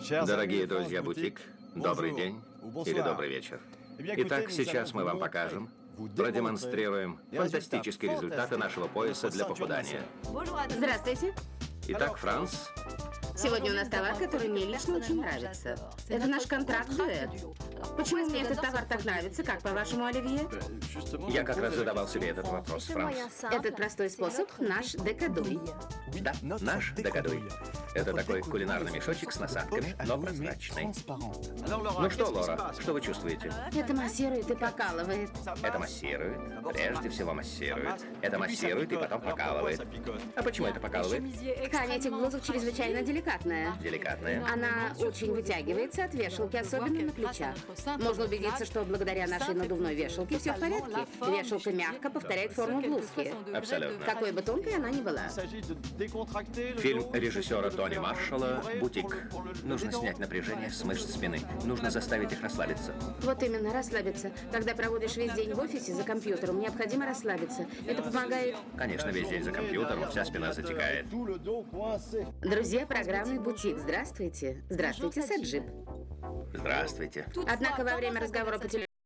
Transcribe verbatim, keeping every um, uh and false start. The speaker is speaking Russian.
Дорогие друзья Бутик, добрый день или добрый вечер. Итак, сейчас мы вам покажем, продемонстрируем фантастические результаты нашего пояса для похудания. Здравствуйте. Итак, Франц, Сегодня у нас товар, который мне лично очень нравится. Это наш контракт-дуэт. Почему мне этот товар так нравится, как по-вашему, Оливье? я как раз задавал себе этот вопрос, Франц. Этот простой способ — наш декадуй. Да, наш декадуй. Это такой кулинарный мешочек с насадками, но прозрачный. Ну что, Лора, что вы чувствуете? Это массирует и покалывает. Это массирует, прежде всего массирует. Это массирует и потом покалывает. А почему это покалывает? Ткань этих блузок чрезвычайно деликатная. Деликатная. Она очень вытягивается от вешалки, особенно на плечах. Можно убедиться, что благодаря нашей надувной вешалке все в порядке. Вешалка мягко повторяет форму блузки. Абсолютно. Какой бы тонкой она ни была. Фильм режиссера Тони Маршалла «Бутик». Нужно снять напряжение с мышц спины. Нужно заставить их расслабиться. Вот именно, расслабиться. Когда проводишь весь день в офисе за компьютером, необходимо расслабиться. Это помогает... Конечно, весь день за компьютером, вся спина затекает. Друзья программы «Бутик», здравствуйте. Здравствуйте, Саджиб. Здравствуйте. Однако во время разговора по телефону